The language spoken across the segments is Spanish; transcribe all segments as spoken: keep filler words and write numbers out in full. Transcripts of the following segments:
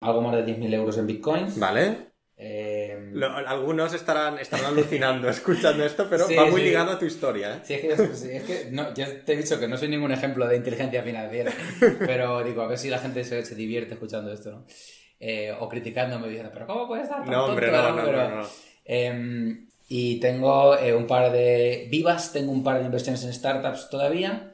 algo más de diez mil euros en bitcoins. Vale. Eh... Lo, algunos estarán, estarán alucinando escuchando esto, pero sí, va muy sí. ligado a tu historia, ¿eh? Sí, es que, sí, es que no, ya te he dicho que no soy ningún ejemplo de inteligencia financiera, pero digo, a ver si la gente se, se divierte escuchando esto, ¿no? Eh, o criticándome diciendo, pero ¿cómo puedes estar tan No, hombre, tonto, no, no, pero, no, no. Eh, y tengo eh, un par de vivas, tengo un par de inversiones en startups todavía.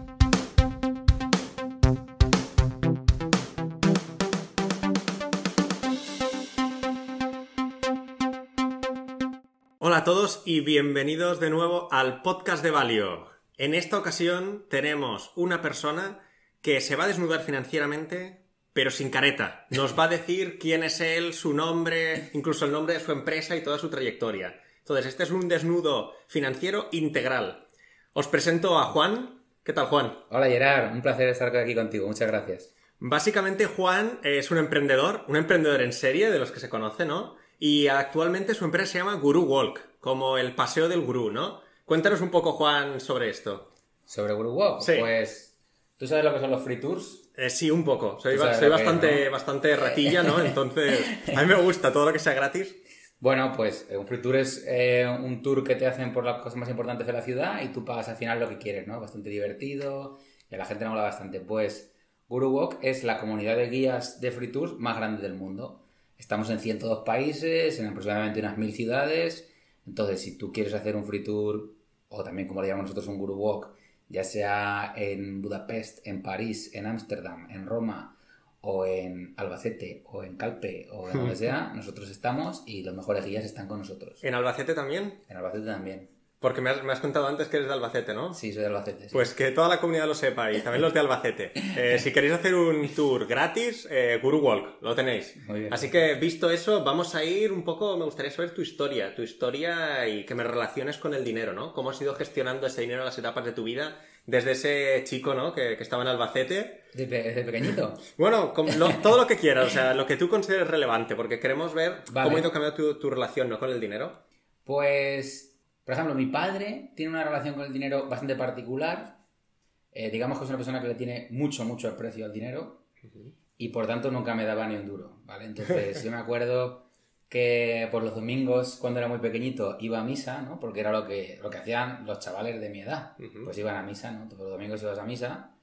Hola a todos y bienvenidos de nuevo al podcast de Valio. En esta ocasión tenemos una persona que se va a desnudar financieramente, pero sin careta. Nos va a decir quién es él, su nombre, incluso el nombre de su empresa y toda su trayectoria. Entonces, este es un desnudo financiero integral. Os presento a Juan. ¿Qué tal, Juan? Hola, Gerard. Un placer estar aquí contigo. Muchas gracias. Básicamente, Juan es un emprendedor, un emprendedor en serie, de los que se conoce, ¿no? Y actualmente su empresa se llama Guru Walk, como el paseo del gurú, ¿no? Cuéntanos un poco, Juan, sobre esto. ¿Sobre Guru Walk? Sí. Pues, ¿tú sabes lo que son los free tours? Eh, sí, un poco. Soy, Tú sabes soy lo que bastante, es, ¿no? bastante ratilla, ¿no? Entonces, a mí me gusta todo lo que sea gratis. Bueno, pues un free tour es eh, un tour que te hacen por las cosas más importantes de la ciudad y tú pagas al final lo que quieres, ¿no? Bastante divertido y a la gente le mola bastante. Pues Guru Walk es la comunidad de guías de free tours más grande del mundo. Estamos en ciento dos países, en aproximadamente unas mil ciudades. Entonces, si tú quieres hacer un free tour, o también como le llamamos nosotros un Guru Walk, ya sea en Budapest, en París, en Ámsterdam, en Roma, o en Albacete, o en Calpe, o en donde sea, nosotros estamos y los mejores guías están con nosotros. ¿En Albacete también? En Albacete también. Porque me has, me has contado antes que eres de Albacete, ¿no? Sí, soy de Albacete. Sí. Pues que toda la comunidad lo sepa y también los de Albacete. Eh, si queréis hacer un tour gratis, eh, Guru Walk, lo tenéis. Muy bien. Así que, visto eso, vamos a ir un poco, me gustaría saber tu historia, tu historia y que me relaciones con el dinero, ¿no? Cómo has ido gestionando ese dinero en las etapas de tu vida, desde ese chico, ¿no? Que, que estaba en Albacete. ¿Desde, desde pequeñito? Bueno, con lo, todo lo que quieras, o sea, lo que tú consideres relevante, porque queremos ver Vale. cómo ha ido cambiando tu, tu relación, ¿no? Con el dinero. Pues... Por ejemplo, mi padre tiene una relación con el dinero bastante particular. Eh, digamos que es una persona que le tiene mucho, mucho aprecio al dinero uh-huh. y por tanto nunca me daba ni un duro, ¿vale? Entonces yo me acuerdo que por los domingos, cuando era muy pequeñito, iba a misa, ¿no? Porque era lo que, lo que hacían los chavales de mi edad. Uh-huh. Pues iban a misa, ¿no? Todos los domingos ibas a misa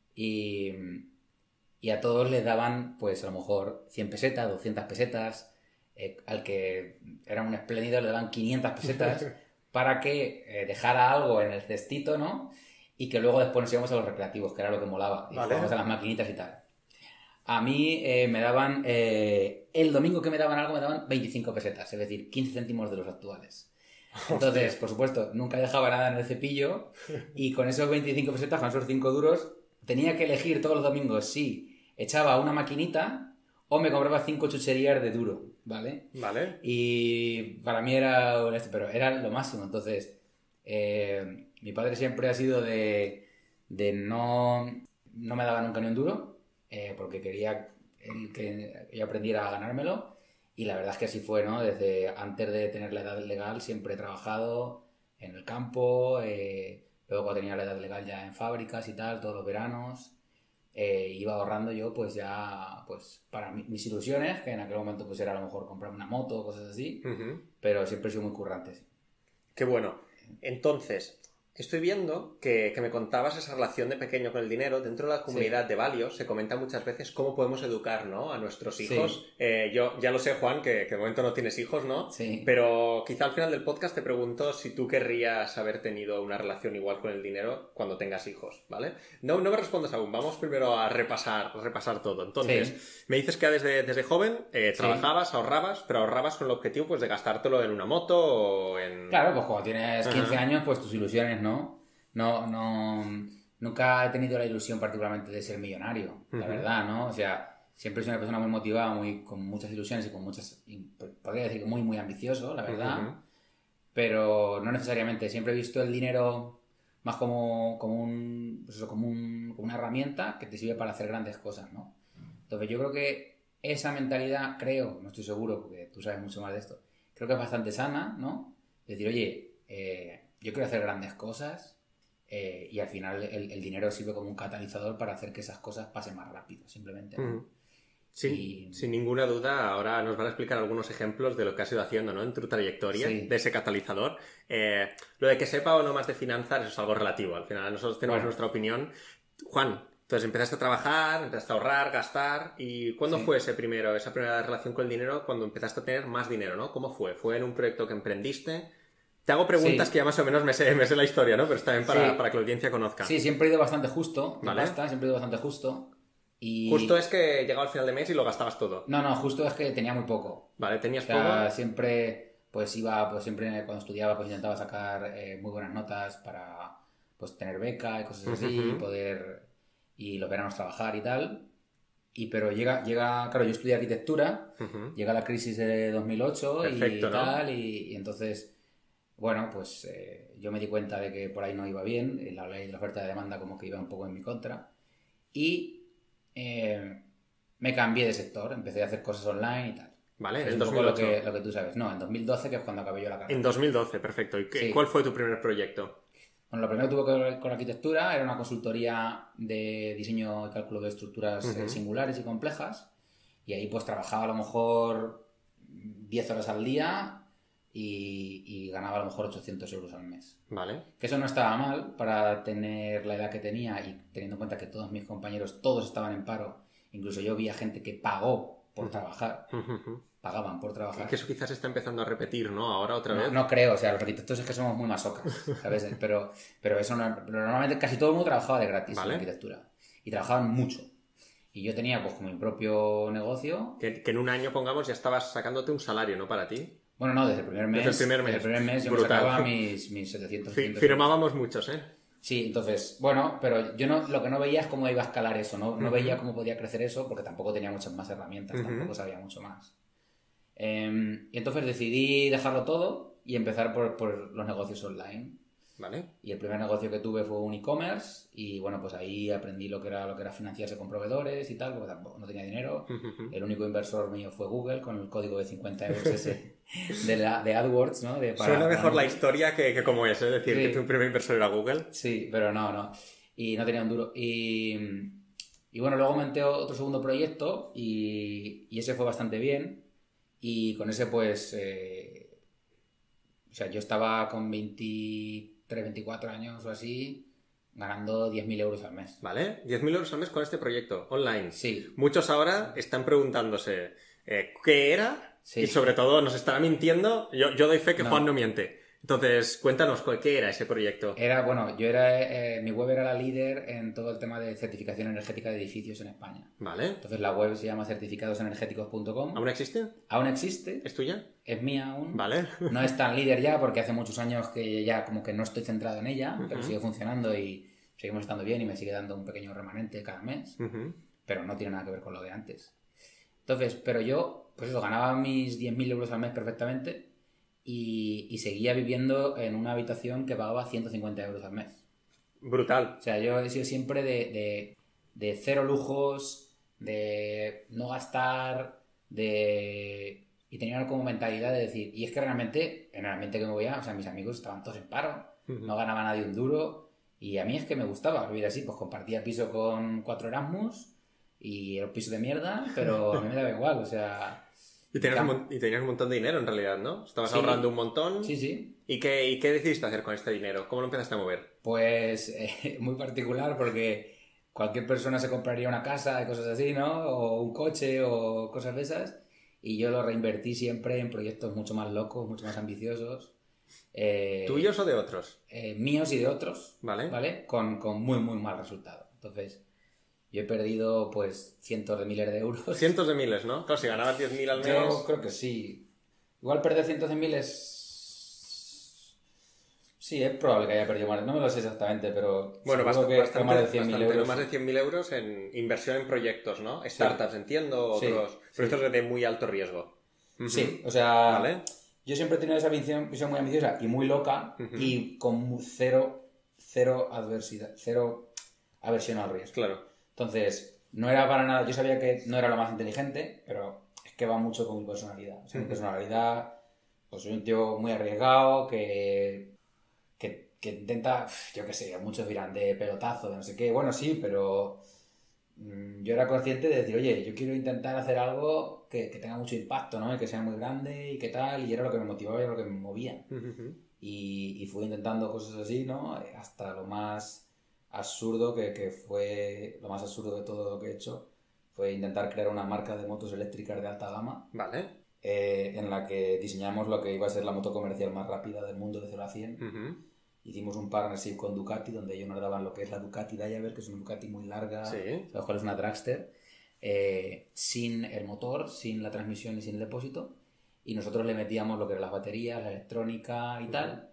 y, y a todos les daban, pues a lo mejor cien pesetas, doscientas pesetas. Eh, al que era un espléndido le daban quinientas pesetas. Para que eh, dejara algo en el cestito, ¿no? Y que luego después nos íbamos a los recreativos, que era lo que molaba. Y vale. jugábamos a las maquinitas y tal. A mí eh, me daban... Eh, el domingo que me daban algo me daban veinticinco pesetas, es decir, quince céntimos de los actuales. Entonces, por supuesto, nunca dejaba nada en el cepillo y con esos veinticinco pesetas, con esos cinco duros, tenía que elegir todos los domingos si echaba una maquinita o me compraba cinco chucherías de duro. ¿Vale? Vale. Y para mí era honesto, pero era lo máximo. Entonces, eh, mi padre siempre ha sido de, de no, no me daba nunca ni un duro, eh, porque quería él que yo aprendiera a ganármelo. Y la verdad es que así fue, ¿no? Desde antes de tener la edad legal siempre he trabajado en el campo, eh, luego cuando tenía la edad legal ya en fábricas y tal, todos los veranos. Eh, iba ahorrando yo pues ya pues para mi, mis ilusiones, que en aquel momento pues era a lo mejor comprarme una moto o cosas así, uh-huh. pero siempre he sido muy currante. Sí. Qué bueno. Entonces, estoy viendo que, que me contabas esa relación de pequeño con el dinero. Dentro de la comunidad sí. de Valio se comenta muchas veces cómo podemos educar, ¿no? A nuestros hijos. Sí. Eh, yo ya lo sé, Juan, que, que de momento no tienes hijos, ¿no? Sí. Pero quizá al final del podcast te pregunto si tú querrías haber tenido una relación igual con el dinero cuando tengas hijos, ¿vale? No, no me respondas aún. Vamos primero a repasar, repasar todo. Entonces, sí. me dices que desde, desde joven eh, trabajabas, sí. ahorrabas, pero ahorrabas con el objetivo pues de gastártelo en una moto o en... Claro, pues cuando tienes quince Ajá. años, pues tus ilusiones, ¿no? No, no, nunca he tenido la ilusión particularmente de ser millonario, la uh-huh. verdad, ¿no? O sea, siempre soy una persona muy motivada, muy, con muchas ilusiones y con muchas, podría decir que muy, muy ambicioso, la verdad, uh-huh. pero no necesariamente. Siempre he visto el dinero más como, como, un, pues eso, como, un, como una herramienta que te sirve para hacer grandes cosas, ¿no? Entonces yo creo que esa mentalidad, creo, no estoy seguro porque tú sabes mucho más de esto, creo que es bastante sana, ¿no? Es decir, oye, eh, yo quiero hacer grandes cosas. Eh, y al final el, el dinero sirve como un catalizador para hacer que esas cosas pasen más rápido, simplemente. ¿no? Mm. Sin, y... sin ninguna duda, ahora nos van a explicar algunos ejemplos de lo que has ido haciendo, ¿no? En tu trayectoria, sí. de ese catalizador. Eh, lo de que sepa o no más de finanzas es algo relativo. Al final nosotros tenemos bueno. nuestra opinión. Juan, entonces empezaste a trabajar, empezaste a ahorrar, gastar. ¿Y cuándo sí. fue ese primero, esa primera relación con el dinero cuando empezaste a tener más dinero, ¿no? ¿Cómo fue? ¿Fue en un proyecto que emprendiste? Te hago preguntas sí. que ya más o menos me sé, me sé la historia, ¿no? Pero está bien para, sí. para que la audiencia conozca. Sí, siempre he ido bastante justo. ¿Vale? Pasta, siempre he ido bastante justo. Y... Justo es que llegaba al final de mes y lo gastabas todo. No, no, justo es que tenía muy poco. Vale, tenías o sea, poco. Siempre, pues iba, pues siempre cuando estudiaba, pues intentaba sacar eh, muy buenas notas para, pues tener beca y cosas así, uh-huh. y poder, y los veranos trabajar y tal. Y pero llega, llega, claro, yo estudié arquitectura, uh-huh. llega la crisis de dos mil ocho. Perfecto, y tal, ¿no? y, y entonces, bueno, pues eh, yo me di cuenta de que por ahí no iba bien, la ley de la oferta y demanda como que iba un poco en mi contra. Y Eh, me cambié de sector, empecé a hacer cosas online y tal. Vale, en el dos mil ocho. Lo que, lo que tú sabes. No, en dos mil doce, que es cuando acabé yo la carrera. En dos mil doce, perfecto. ¿Y qué, sí. cuál fue tu primer proyecto? Bueno, lo primero que tuve que ver con arquitectura era una consultoría de diseño y cálculo de estructuras uh-huh. eh, singulares y complejas. Y ahí pues trabajaba a lo mejor diez horas al día y, y ganaba a lo mejor ochocientos euros al mes. Vale. Que eso no estaba mal para tener la edad que tenía y teniendo en cuenta que todos mis compañeros, todos estaban en paro. Incluso yo vi a gente que pagó por uh-huh. trabajar. Uh-huh. Pagaban por trabajar. Y que eso quizás se está empezando a repetir, ¿no? Ahora otra no, vez. No creo, o sea, los arquitectos es que somos muy masocas, ¿sabes? pero, pero eso no, pero normalmente casi todo el mundo trabajaba de gratis ¿vale? en arquitectura. Y trabajaban mucho. Y yo tenía pues mi propio negocio. Que, que en un año, pongamos, ya estabas sacándote un salario, ¿no? Para ti. Bueno, no, desde el primer mes. Desde el primer mes. Desde el primer mes yo Brutal. me sacaba mis, mis setecientos. F- firmábamos muchos, ¿eh? Sí, entonces, bueno, pero yo no, lo que no veía es cómo iba a escalar eso, ¿no? No uh-huh. veía cómo podía crecer eso porque tampoco tenía muchas más herramientas, uh-huh. tampoco sabía mucho más. Eh, y entonces decidí dejarlo todo y empezar por, por los negocios online. Vale. Y el primer negocio que tuve fue un e-commerce y bueno, pues ahí aprendí lo que era lo que era financiarse con proveedores y tal, porque tampoco no tenía dinero. Uh-huh. El único inversor mío fue Google con el código de cincuenta euros ese de, la, de AdWords, ¿no? De para, Suena mejor para... la historia que, que como es, es decir, sí. que tu primer inversor era Google. Sí, pero no, no. Y no tenía un duro. Y, y bueno, luego monté otro segundo proyecto y, y ese fue bastante bien. Y con ese pues... Eh, o sea, yo estaba con veintitrés, veinticuatro años o así, ganando diez mil euros al mes. ¿Vale? diez mil euros al mes con este proyecto, online. Sí. Muchos ahora están preguntándose eh, ¿qué era? Sí. Y sobre todo nos estará mintiendo. Yo, yo doy fe que no. Juan no miente. Entonces, cuéntanos, ¿qué era ese proyecto? Era, bueno, yo era, eh, mi web era la líder en todo el tema de certificación energética de edificios en España. Vale. Entonces la web se llama certificados energéticos punto com. ¿Aún existe? Aún existe. ¿Es tuya? Es mía aún. Vale. No es tan líder ya porque hace muchos años que ya como que no estoy centrado en ella, uh-huh. pero sigue funcionando y seguimos estando bien y me sigue dando un pequeño remanente cada mes, uh-huh. pero no tiene nada que ver con lo de antes. Entonces, pero yo, pues eso, ganaba mis diez mil euros al mes perfectamente. Y, y seguía viviendo en una habitación que pagaba ciento cincuenta euros al mes. Brutal. O sea, yo he sido siempre de, de, de cero lujos, de no gastar, de... Y tenía como mentalidad de decir, y es que realmente, en el ambiente que me movía, o sea, mis amigos estaban todos en paro, uh-huh. no ganaba nadie un duro, y a mí es que me gustaba vivir así, pues compartía piso con cuatro Erasmus, y era un piso de mierda, pero a mí me daba igual, o sea... Y tenías, un, y tenías un montón de dinero en realidad, ¿no? Estabas sí. ahorrando un montón. Sí, sí. ¿Y qué, ¿Y qué decidiste hacer con este dinero? ¿Cómo lo empezaste a mover? Pues eh, muy particular porque cualquier persona se compraría una casa y cosas así, ¿no? O un coche o cosas de esas. Y yo lo reinvertí siempre en proyectos mucho más locos, mucho más ambiciosos. Eh, ¿Tuyos o de otros? Eh, míos y de otros. Vale. ¿Vale? Con, con muy, muy mal resultado. Entonces... Yo he perdido, pues, cientos de miles de euros. Cientos de miles, ¿no? Claro, si ganabas diez mil al mes... Yo creo que sí. Igual perder cientos de miles... Sí, es probable que haya perdido más. No me lo sé exactamente, pero... Bueno, bastante, que bastante, más de cien mil euros. Más de cien mil euros en inversión en proyectos, ¿no? Startups, sí. entiendo, otros... Sí, proyectos sí. de muy alto riesgo. Uh-huh. Sí, o sea... ¿Vale? Yo siempre he tenido esa visión, visión muy ambiciosa y muy loca uh-huh. y con cero, cero adversidad, cero aversión al riesgo. Claro. Entonces, no era para nada... Yo sabía que no era lo más inteligente, pero es que va mucho con mi personalidad. O sea, uh-huh. mi personalidad... Pues soy un tío muy arriesgado, que... Que, que intenta... Yo qué sé, muchos dirán de pelotazo, de no sé qué. Bueno, sí, pero... yo era consciente de decir, oye, yo quiero intentar hacer algo que, que tenga mucho impacto, ¿no? Y que sea muy grande y qué tal, y era lo que me motivaba y era lo que me movía. Uh-huh. Y, y fui intentando cosas así, ¿no? Hasta lo más absurdo, que, que fue lo más absurdo de todo lo que he hecho, fue intentar crear una marca de motos eléctricas de alta gama. Vale. Eh, en la que diseñamos lo que iba a ser la moto comercial más rápida del mundo de cero a cien. Uh-huh. Hicimos un partnership con Ducati, donde ellos nos daban lo que es la Ducati Diaver, que es una Ducati muy larga, sí. La cual es una dragster, eh, sin el motor, sin la transmisión y sin el depósito, y nosotros le metíamos lo que eran las baterías, la electrónica y uh-huh. tal,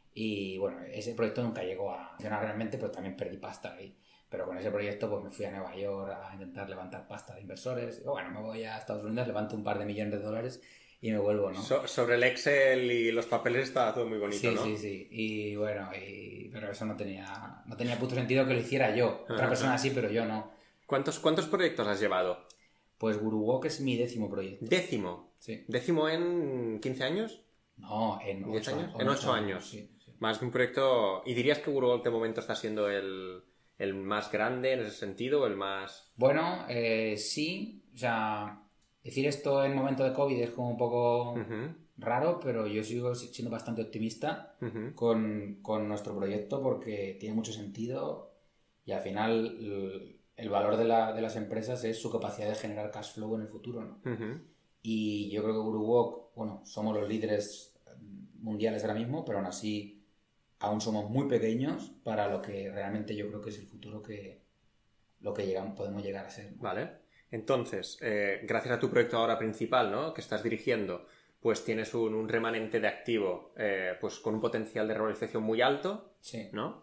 y bueno, ese proyecto nunca llegó a funcionar realmente, pero también perdí pasta ahí. Pero con ese proyecto pues me fui a Nueva York a intentar levantar pasta de inversores. Digo, bueno, me voy a Estados Unidos, levanto un par de millones de dólares y me vuelvo, ¿no? So- sobre el Excel y los papeles está todo muy bonito, sí, ¿no? Sí, sí, sí. Y bueno, y... pero eso no tenía, no tenía puto sentido que lo hiciera yo. Otra uh-huh. persona sí, pero yo no. ¿Cuántos, ¿Cuántos proyectos has llevado? Pues GuruWalk es mi décimo proyecto. ¿Décimo? Sí. ¿Décimo en quince años? No, en ocho años. En ocho años. Sí, sí. Más de un proyecto... ¿Y dirías que GuruWalk de momento está siendo el... ¿El más grande en ese sentido o el más...? Bueno, eh, sí. O sea, decir esto en momento de COVID es como un poco uh-huh. raro, pero yo sigo siendo bastante optimista uh-huh. con, con nuestro proyecto porque tiene mucho sentido y al final el, el valor de, la, de las empresas es su capacidad de generar cash flow en el futuro, ¿no? Uh-huh. Y yo creo que GuruWalk, bueno, somos los líderes mundiales ahora mismo, pero aún así... aún somos muy pequeños para lo que realmente yo creo que es el futuro que lo que llegamos, podemos llegar a ser, ¿no? Vale. Entonces, eh, gracias a tu proyecto ahora principal, ¿no?, que estás dirigiendo, pues tienes un, un remanente de activo eh, pues con un potencial de revalorización muy alto, sí. ¿no?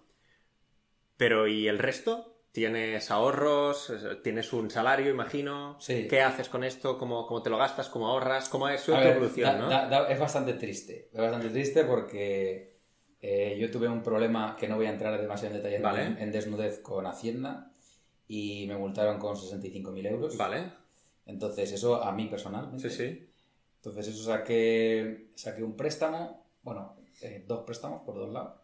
Pero ¿y el resto? ¿Tienes ahorros? ¿Tienes un salario, imagino? Sí. ¿Qué haces con esto? ¿Cómo, cómo te lo gastas? ¿Cómo ahorras? ¿Cómo es su evolución, da, no? Da, da, es bastante triste. Es bastante triste porque... Eh, yo tuve un problema que no voy a entrar demasiado en detalle vale. en, en desnudez con Hacienda y me multaron con sesenta y cinco mil euros. Vale. Entonces, eso a mí personalmente. Sí, sí. Entonces, eso saqué, saqué un préstamo, bueno, eh, dos préstamos por dos lados.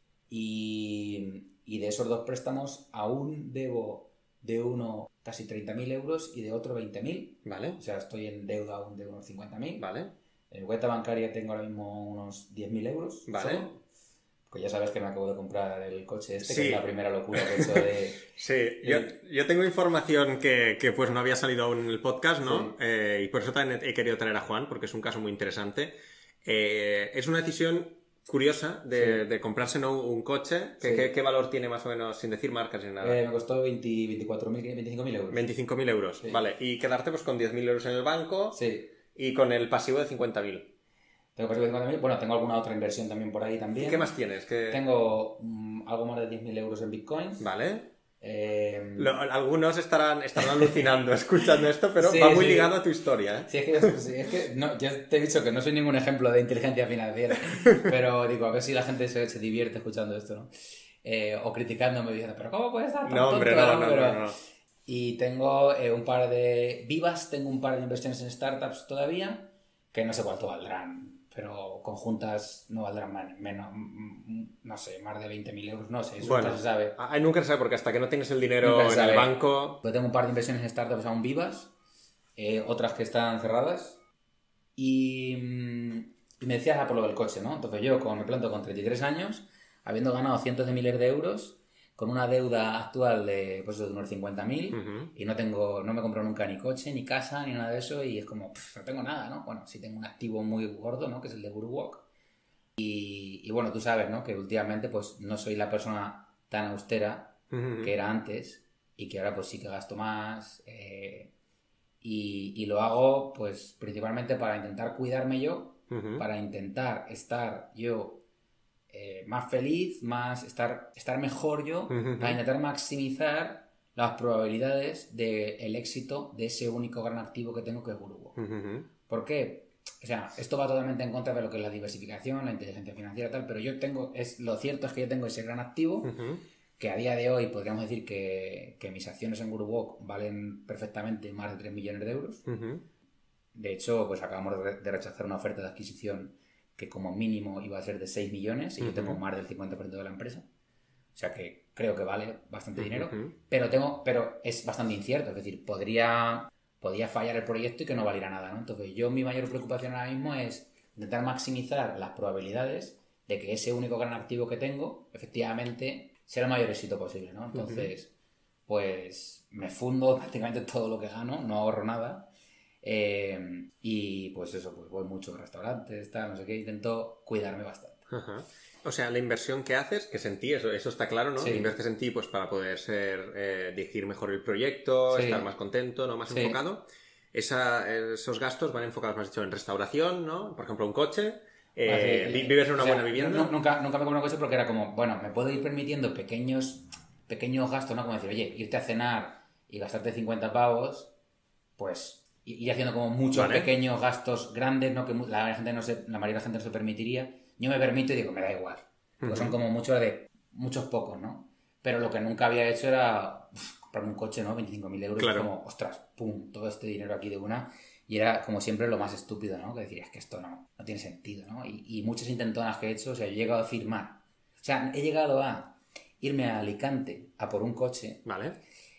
Y, y de esos dos préstamos aún debo de uno casi treinta mil euros y de otro veinte mil. Vale. O sea, estoy en deuda aún de unos cincuenta mil. Vale. En cuenta bancaria tengo ahora mismo unos diez mil euros. Vale. Solo. Pues ya sabes que me acabo de comprar el coche este, sí. que es la primera locura que he hecho de... Sí, yo, yo tengo información que, que pues no había salido aún en el podcast, ¿no? Sí. Eh, y por eso también he querido traer a Juan, porque es un caso muy interesante. Eh, es una decisión curiosa de, sí. de comprarse, ¿no?, un coche. ¿Qué, sí. ¿qué, ¿Qué valor tiene más o menos, sin decir marcas ni nada? Eh, me costó veinte, veinticuatro mil, veinticinco mil euros. veinticinco mil euros, sí. Vale. Y quedarte pues con diez mil euros en el banco. Sí. Y con el pasivo de cincuenta mil. Tengo pasivo de cincuenta mil. Bueno, tengo alguna otra inversión también por ahí también. ¿Qué más tienes? ¿Qué... Tengo um, algo más de diez mil euros en bitcoins. Vale. Eh... Lo, algunos estarán, estarán alucinando escuchando esto, pero sí, va muy sí. ligado a tu historia, ¿eh? Sí, es que, sí, es que no, yo te he dicho que no soy ningún ejemplo de inteligencia financiera, pero digo, a ver si la gente se, se divierte escuchando esto, ¿no? Eh, o criticándome diciendo, pero ¿cómo puedes estar tan no, hombre, tonto, no, no, pero... no, no. Y tengo eh, un par de vivas, tengo un par de inversiones en startups todavía, que no sé cuánto valdrán, pero conjuntas no valdrán menos, no sé, más de veinte mil euros, no sé, eso bueno, nunca se sabe. Nunca se sabe, porque hasta que no tengas el dinero en el banco... Yo tengo un par de inversiones en startups aún vivas, eh, otras que están cerradas, y, y me decías a por lo del coche, ¿no? Entonces yo, como me planto con treinta y tres años, habiendo ganado cientos de miles de euros, con una deuda actual de, pues, de unos cincuenta mil, uh-huh. y no tengo, no me compro nunca ni coche, ni casa, ni nada de eso, y es como, pff, no tengo nada, ¿no? Bueno, sí tengo un activo muy gordo, ¿no?, que es el de GuruWalk. Y, y bueno, tú sabes, ¿no?, que últimamente pues no soy la persona tan austera uh-huh. que era antes, y que ahora pues sí que gasto más, eh, y, y lo hago pues principalmente para intentar cuidarme yo, uh-huh. para intentar estar yo Eh, más feliz, más estar, estar mejor yo, uh-huh. para intentar maximizar las probabilidades del éxito de ese único gran activo que tengo, que es GuruWalk. Uh-huh. ¿Por qué? O sea, esto va totalmente en contra de lo que es la diversificación, la inteligencia financiera y tal, pero yo tengo, es, lo cierto es que yo tengo ese gran activo, uh-huh. que a día de hoy podríamos decir que, que mis acciones en GuruWalk valen perfectamente más de tres millones de euros. Uh-huh. De hecho, pues acabamos de, de rechazar una oferta de adquisición que como mínimo iba a ser de seis millones y uh-huh. yo tengo más del cincuenta por ciento de la empresa. O sea que creo que vale bastante dinero, Uh-huh. pero tengo, pero es bastante incierto, es decir, podría, podría fallar el proyecto y que no valiera nada, ¿no? Entonces yo mi mayor preocupación ahora mismo es intentar maximizar las probabilidades de que ese único gran activo que tengo, efectivamente, sea el mayor éxito posible, ¿no? Entonces, uh-huh. pues me fundo prácticamente todo lo que gano, no ahorro nada. Eh, y pues eso, pues voy mucho a restaurantes, tal, no sé qué, intento cuidarme bastante. Uh-huh. O sea, la inversión que haces, que es en ti, eso, eso está claro, ¿no? Sí. Inviertes en ti pues para poder ser, eh, dirigir mejor el proyecto, sí. estar más contento, ¿no? Más sí. enfocado. Esa, esos gastos van enfocados, más dicho, en restauración, ¿no? Por ejemplo, un coche. Eh, ah, sí. ¿Vives en una o sea, buena vivienda? No, nunca, nunca me compré un coche porque era como, bueno, me puedo ir permitiendo pequeños, pequeños gastos, ¿no? Como decir, oye, irte a cenar y gastarte cincuenta pavos, pues ir haciendo como muchos vale. pequeños gastos grandes, ¿no? Que la, gente no se, la mayoría de la gente no se permitiría. Yo me permito y digo, me da igual. Porque uh-huh. son como muchos de muchos pocos, ¿no? Pero lo que nunca había hecho era uf, comprarme un coche, ¿no? veinticinco mil euros. Claro. Y como, ostras, pum, todo este dinero aquí de una. Y era como siempre lo más estúpido, ¿no? Que decir, es que esto no, no tiene sentido, ¿no? Y, y muchas intentonas que he hecho, o sea, yo he llegado a firmar. O sea, he llegado a irme a Alicante a por un coche. Vale.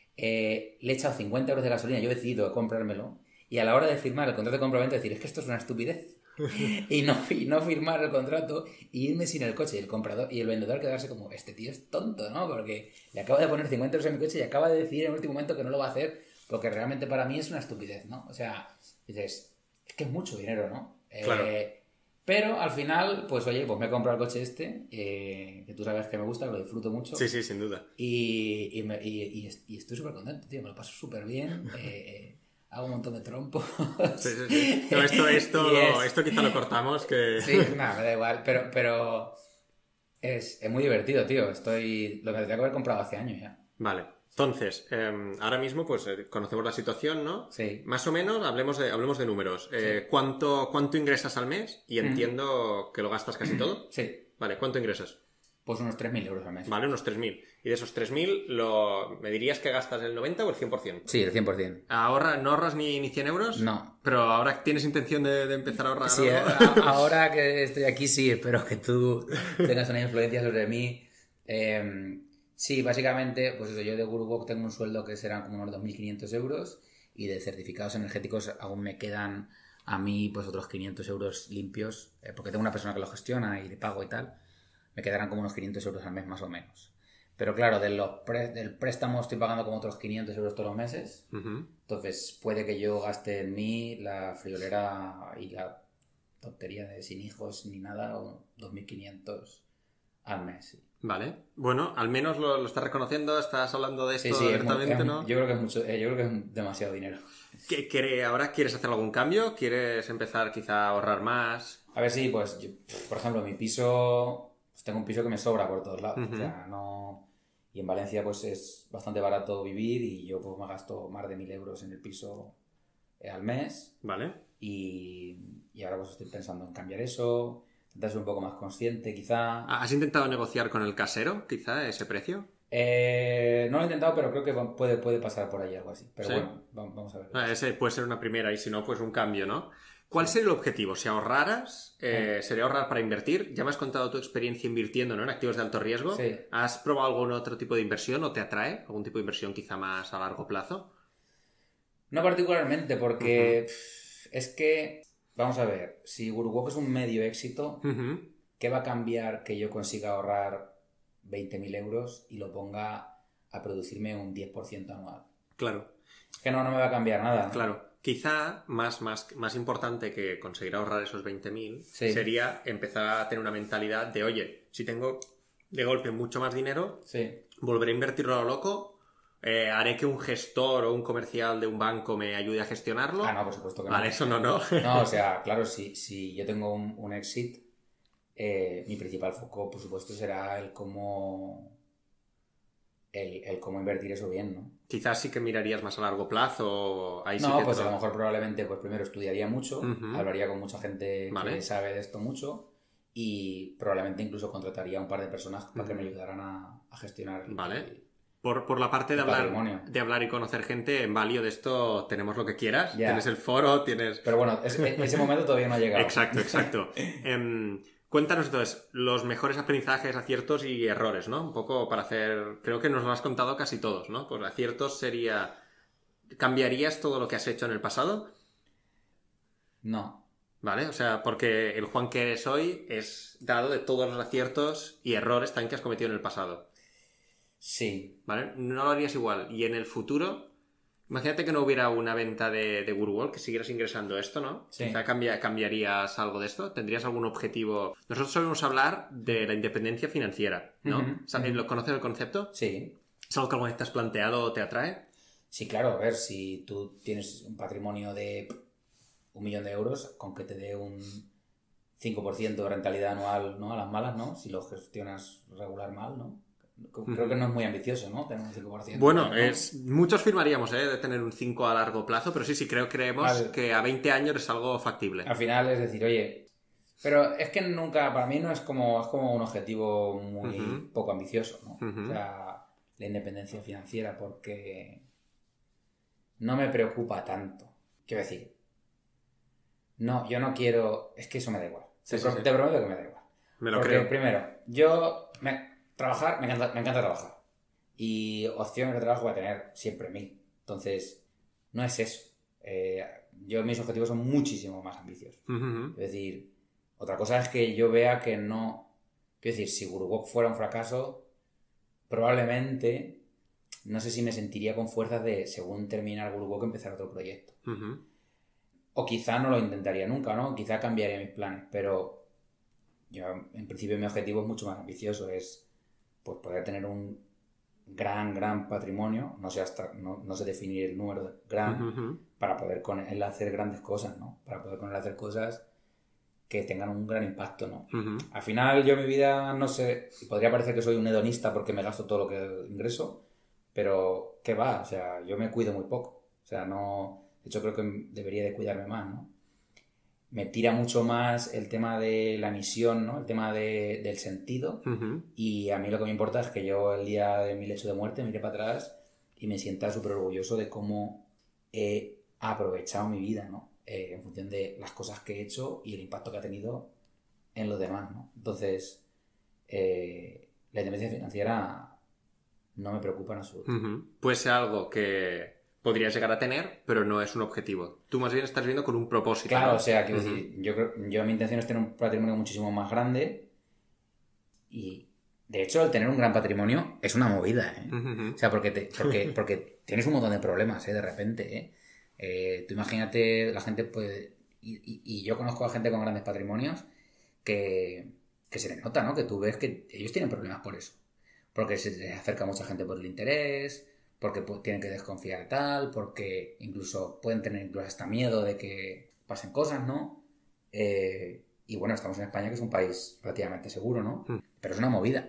Eh, le he echado cincuenta euros de gasolina, yo he decidido comprármelo. Y a la hora de firmar el contrato de compraventa decir, es que esto es una estupidez. y, no, y no firmar el contrato y irme sin el coche. Y el comprador y el vendedor quedarse como, este tío es tonto, ¿no? Porque le acabo de poner cincuenta euros en mi coche y acaba de decidir en el último momento que no lo va a hacer porque realmente para mí es una estupidez, ¿no? O sea, dices, es que es mucho dinero, ¿no? Claro. Eh, pero al final, pues oye, pues me he comprado el coche este, eh, que tú sabes que me gusta, que lo disfruto mucho. Sí, sí, sin duda. Y, y, me, y, y, y estoy súper contento, tío, me lo paso súper bien. Eh, hago un montón de trompos. Sí, sí, sí. No, esto, esto, es... esto quizá lo cortamos, que... Sí, nada, me da igual, pero, pero es, es muy divertido, tío. Estoy... Lo tendría que haber comprado hace años ya. Vale. Entonces, eh, ahora mismo pues eh, conocemos la situación, ¿no? Sí. Más o menos, hablemos de, hablemos de números. Eh, sí. ¿cuánto, ¿Cuánto ingresas al mes? Y entiendo mm. que lo gastas casi todo. Sí. Vale, ¿cuánto ingresas? Pues unos tres mil euros al mes. Vale, unos tres mil. Y de esos tres mil, lo... ¿me dirías que gastas el noventa o el cien por ciento? Sí, el cien por ciento. ¿Ahorra, ¿No ahorras ni, ni cien euros? No. ¿Pero ahora tienes intención de, de empezar a ahorrar? Sí, algo? Ahora que estoy aquí sí, espero que tú tengas una influencia sobre mí. Eh, sí, básicamente, pues eso, yo de GuruWalk tengo un sueldo que serán como unos dos mil quinientos euros y de certificados energéticos aún me quedan a mí pues otros quinientos euros limpios, eh, porque tengo una persona que lo gestiona y le pago y tal. Me quedarán como unos quinientos euros al mes más o menos. Pero claro, de los pre- del préstamo estoy pagando como otros quinientos euros todos los meses. Uh-huh. Entonces puede que yo gaste en mí la friolera y la tontería de sin hijos ni nada, o dos mil quinientos al mes. Sí. Vale. Bueno, al menos lo, lo estás reconociendo, estás hablando de esto sí, sí, abiertamente, es muy, es, ¿no? Yo creo que es mucho, eh, yo creo que es demasiado dinero. ¿Qué, qué, ¿Ahora quieres hacer algún cambio? ¿Quieres empezar quizá a ahorrar más? A ver, sí, pues yo, por ejemplo, mi piso... Pues tengo un piso que me sobra por todos lados. Uh-huh. O sea, no... Y en Valencia pues es bastante barato vivir y yo pues me gasto más de mil euros en el piso eh, al mes. Vale. Y, y ahora pues estoy pensando en cambiar eso, intentar ser un poco más consciente quizá. ¿Has intentado negociar con el casero quizá ese precio? Eh, no lo he intentado, pero creo que puede, puede pasar por ahí algo así. Pero ¿sí? Bueno, vamos a ver. Ah, ese puede ser una primera y si no, pues un cambio, ¿no? ¿Cuál sería el objetivo? Si ahorraras, eh, sí. ¿sería ahorrar para invertir? Ya me has contado tu experiencia invirtiendo, ¿no? En activos de alto riesgo. Sí. ¿Has probado algún otro tipo de inversión o te atrae? ¿Algún tipo de inversión quizá más a largo plazo? No particularmente, porque uh-huh. pff, es que, vamos a ver, si GuruWalk es un medio éxito, uh-huh. ¿qué va a cambiar que yo consiga ahorrar veinte mil euros y lo ponga a producirme un diez por ciento anual? Claro. Es que no, no me va a cambiar nada, ¿no? Claro. Quizá más, más, más importante que conseguir ahorrar esos veinte mil sí. sería empezar a tener una mentalidad de, oye, si tengo de golpe mucho más dinero, sí. volveré a invertirlo a lo loco, eh, haré que un gestor o un comercial de un banco me ayude a gestionarlo. Ah, no, por supuesto que vale, no. Eso no, no. No, o sea, claro, si, si yo tengo un, un exit, eh, mi principal foco, por supuesto, será el cómo... El, el cómo invertir eso bien, ¿no? Quizás sí que mirarías más a largo plazo. Ahí no, sí que pues te... a lo mejor probablemente pues primero estudiaría mucho, uh-huh. hablaría con mucha gente vale. que sabe de esto mucho y probablemente incluso contrataría a un par de personas para uh-huh. que me ayudaran a, a gestionar el, vale. el, por, por la parte de hablar, de hablar y conocer gente, en Valio de esto tenemos lo que quieras. Yeah. Tienes el foro, tienes... Pero bueno, es, ese momento todavía no ha llegado. Exacto, exacto. um, Cuéntanos entonces los mejores aprendizajes, aciertos y errores, ¿no? Un poco para hacer... Creo que nos lo has contado casi todos, ¿no? Pues aciertos sería... ¿Cambiarías todo lo que has hecho en el pasado? No. ¿Vale? O sea, porque el Juan que eres hoy es dado de todos los aciertos y errores también que has cometido en el pasado. Sí. ¿Vale? No lo harías igual. Y en el futuro, imagínate que no hubiera una venta de, de Woodwall, que siguieras ingresando esto, ¿no? Sí. Quizá cambia, cambiarías algo de esto. ¿Tendrías algún objetivo? Nosotros solemos hablar de la independencia financiera, ¿no? Uh-huh, ¿Sabes- uh-huh. ¿Lo conoces el concepto? Sí. ¿Es algo que alguna vez te has planteado o te atrae? Sí, claro, a ver, si tú tienes un patrimonio de un millón de euros, con que te dé un cinco por ciento de rentabilidad anual, ¿no? A las malas, ¿no? Si lo gestionas regular mal, ¿no? Creo que no es muy ambicioso, ¿no? Tener un cinco por ciento. Bueno, ¿no? es muchos firmaríamos, ¿eh? De tener un cinco a largo plazo, pero sí, sí, creo creemos Vale. que a veinte años es algo factible. Al final es decir, oye, pero es que nunca, para mí no es como, es como un objetivo muy Ujú. poco ambicioso, ¿no? Ujú. O sea, la independencia financiera, porque no me preocupa tanto. Quiero decir, no, yo no quiero, es que eso me da igual. Sí, te, sí, pro- sí. te prometo que me da igual. Me lo Porque creo. primero, yo me, trabajar, me encanta, me encanta trabajar. Y opciones de trabajo voy a tener siempre mil. Entonces, no es eso. Eh, yo mis objetivos son muchísimo más ambiciosos. Ujú, ujú. Es decir, otra cosa es que yo vea que no... Quiero decir, si Guruwalk fuera un fracaso, probablemente no sé si me sentiría con fuerzas de, según terminar Guruwalk, empezar otro proyecto. Ujú. O quizá no lo intentaría nunca, ¿no? Quizá cambiaría mis planes, pero yo, en principio, mi objetivo es mucho más ambicioso. Es pues, poder tener un gran, gran patrimonio. No sé, hasta, no, no sé definir el número de gran, Ujú, ujú. para poder con él hacer grandes cosas, ¿no? Para poder con él hacer cosas que tengan un gran impacto, ¿no? Ujú. Al final, yo en mi vida, no sé, podría parecer que soy un hedonista porque me gasto todo lo que ingreso, pero ¿qué va? O sea, yo me cuido muy poco. O sea, no... De hecho, creo que debería de cuidarme más, ¿no? Me tira mucho más el tema de la misión, ¿no? El tema de, del sentido. Ujú. Y a mí lo que me importa es que yo el día de mi lecho de muerte mire para atrás y me sienta súper orgulloso de cómo he aprovechado mi vida, ¿no? Eh, en función de las cosas que he hecho y el impacto que ha tenido en los demás, ¿no? Entonces, eh, la independencia financiera no me preocupa en absoluto. Ujú. Puede ser algo que podrías llegar a tener, pero no es un objetivo. Tú más bien estás viendo con un propósito. Claro, ¿no? o sea, quiero Ujú. decir, yo, creo, yo mi intención es tener un patrimonio muchísimo más grande y, de hecho, el tener un gran patrimonio es una movida, ¿eh? Ujú, ujú. O sea, porque, te, porque, porque tienes un montón de problemas, ¿eh? De repente, ¿eh? Eh, tú imagínate, la gente puede... Y, y, y yo conozco a gente con grandes patrimonios que, que se les nota, ¿no? Que tú ves que ellos tienen problemas por eso. Porque se les acerca mucha gente por el interés, porque pu- tienen que desconfiar tal, porque incluso pueden tener incluso hasta miedo de que pasen cosas, ¿no? Eh, y bueno, estamos en España, que es un país relativamente seguro, ¿no? Mm. Pero es una movida.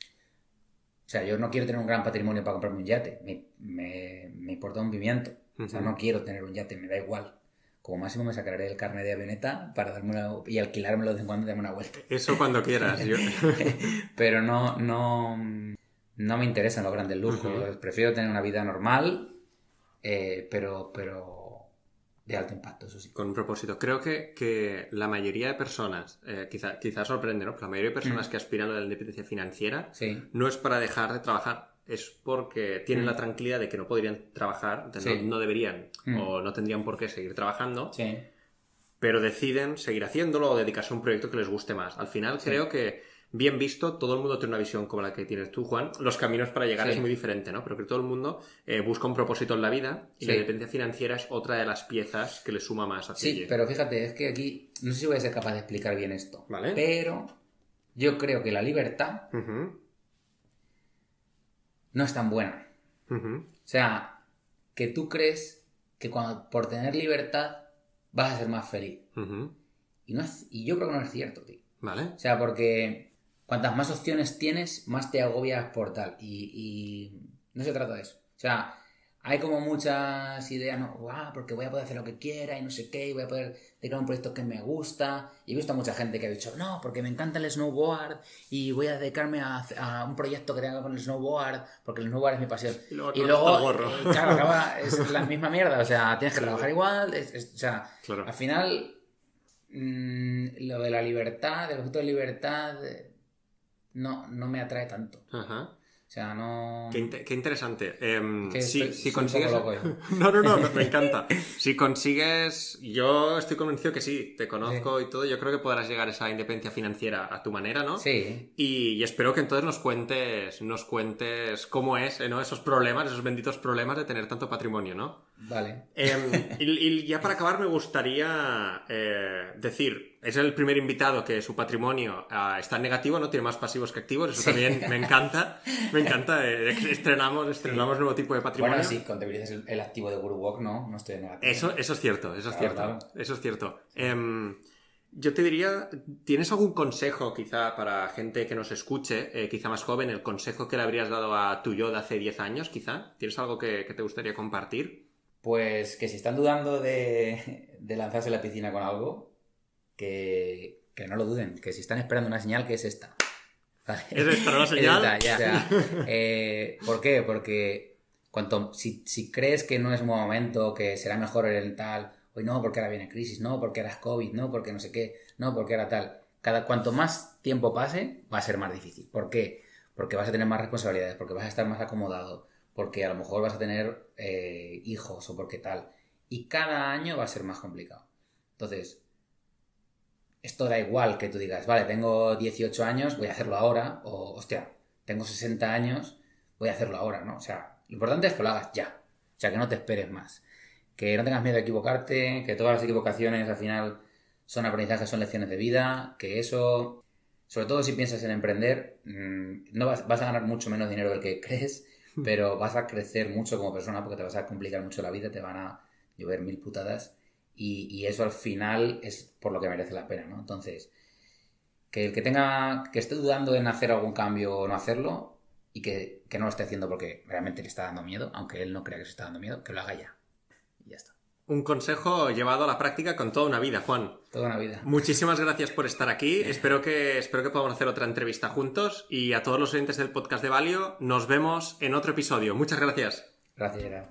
O sea, yo no quiero tener un gran patrimonio para comprarme un yate. Me, me, me importa un pimiento. O sea, Ujú. no quiero tener un yate, me da igual. Como máximo me sacaré el carnet de avioneta para darme una, y alquilármelo de vez en cuando y darme una vuelta. Eso cuando quieras. Yo... Pero no, no, no me interesan los grandes lujos. Ujú. Prefiero tener una vida normal, eh, pero, pero de alto impacto, eso sí. Con un propósito. Creo que, que la mayoría de personas, eh, quizá, quizá sorprende, ¿no? Pero la mayoría de personas Mm. que aspiran a la independencia financiera Sí, no es para dejar de trabajar, es porque tienen Mm. la tranquilidad de que no podrían trabajar, entonces Sí. no, no deberían Mm. o no tendrían por qué seguir trabajando, sí. pero deciden seguir haciéndolo o dedicarse a un proyecto que les guste más. Al final creo que, bien visto, todo el mundo tiene una visión como la que tienes tú, Juan. Los caminos para llegar Sí. es muy diferente, ¿no? Pero que todo el mundo eh, busca un propósito en la vida y Sí. la independencia financiera es otra de las piezas que le suma más a Sí, pero fíjate, es que aquí no sé si voy a ser capaz de explicar bien esto. Vale. Pero yo creo que la libertad Ujú, no es tan buena. ujú. O sea, que tú crees que cuando, por tener libertad vas a ser más feliz. Ujú. Y, no es, y yo creo que no es cierto, tío. Vale. O sea, porque cuantas más opciones tienes, más te agobias por tal. Y, y no se trata de eso. O sea, hay como muchas ideas, ¿no? Guau, porque voy a poder hacer lo que quiera y no sé qué, y voy a poder dedicar un proyecto que me gusta. Y he visto a mucha gente que ha dicho, no, porque me encanta el snowboard y voy a dedicarme a, a un proyecto que tenga que ver con el snowboard, porque el snowboard es mi pasión. Y luego Y acabas luego, hasta el gorro. eh, claro, acaba, es la misma mierda. O sea, tienes que Claro. trabajar igual. Es, es- o sea, Claro. al final mmm, lo de la libertad, el concepto de libertad, no, no me atrae tanto. Ajá. O sea, no... Qué, in- qué interesante. Eh, Que si, estoy- si soy un poco consigues... loco yo. No, no, no, me encanta. Si consigues... Yo estoy convencido que sí, te conozco y todo. Yo creo que podrás llegar a esa independencia financiera a tu manera, ¿no? Sí. Y, y espero que entonces nos cuentes, nos cuentes cómo es, ¿eh? ¿no? Esos problemas, esos benditos problemas de tener tanto patrimonio, ¿no? Vale. Eh, y, y ya para acabar me gustaría eh, decir, es el primer invitado que su patrimonio eh, está en negativo, no tiene más pasivos que activos, eso Sí. también me encanta, me encanta, eh, estrenamos, estrenamos nuevo tipo de patrimonio. Bueno, sí, contabilizas el, el activo de GuruWalk, no, no estoy en negativo. Eso, eso es cierto, eso es Claro, cierto, claro. eso es cierto. Em, yo te diría, ¿tienes algún consejo quizá para gente que nos escuche, eh, quizá más joven, el consejo que le habrías dado a tu yo de hace diez años, quizá? ¿Tienes algo que, que te gustaría compartir? Pues que si están dudando de, de lanzarse a la piscina con algo, que, que no lo duden, que si están esperando una señal, que es esta. ¿Vale? ¿Es esta la señal? Es esta, ya. O sea, eh, ¿por qué? Porque cuanto, si, si crees que no es un buen momento, que será mejor el tal, hoy no, porque ahora viene crisis, no, porque ahora es COVID, no, porque no sé qué, no, porque ahora tal. Cada, cuanto más tiempo pase, va a ser más difícil. ¿Por qué? Porque vas a tener más responsabilidades, porque vas a estar más acomodado, porque a lo mejor vas a tener eh, hijos o porque tal. Y cada año va a ser más complicado. Entonces, esto da igual que tú digas, vale, tengo dieciocho años, voy a hacerlo ahora, o, hostia, tengo sesenta años, voy a hacerlo ahora, ¿no? O sea, lo importante es que lo hagas ya. O sea, que no te esperes más. Que no tengas miedo a equivocarte, que todas las equivocaciones al final son aprendizajes, son lecciones de vida, que eso, sobre todo si piensas en emprender, mmm, no vas, vas a ganar mucho menos dinero del que crees, pero vas a crecer mucho como persona porque te vas a complicar mucho la vida, te van a llover mil putadas y, y eso al final es por lo que merece la pena, ¿no? Entonces, que el que tenga, que esté dudando en hacer algún cambio o no hacerlo y que, que no lo esté haciendo porque realmente le está dando miedo, aunque él no crea que se está dando miedo, que lo haga ya. Y ya está. Un consejo llevado a la práctica con toda una vida, Juan. Toda una vida. Muchísimas gracias por estar aquí. Espero que, espero que podamos hacer otra entrevista juntos. Y a todos los oyentes del podcast de Valio, nos vemos en otro episodio. Muchas gracias. Gracias, Gerard.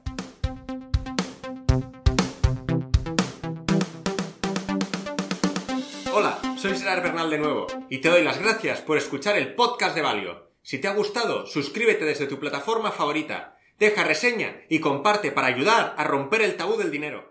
Hola, soy Gerard Bernal de nuevo y te doy las gracias por escuchar el podcast de Valio. Si te ha gustado, suscríbete desde tu plataforma favorita, deja reseña y comparte para ayudar a romper el tabú del dinero.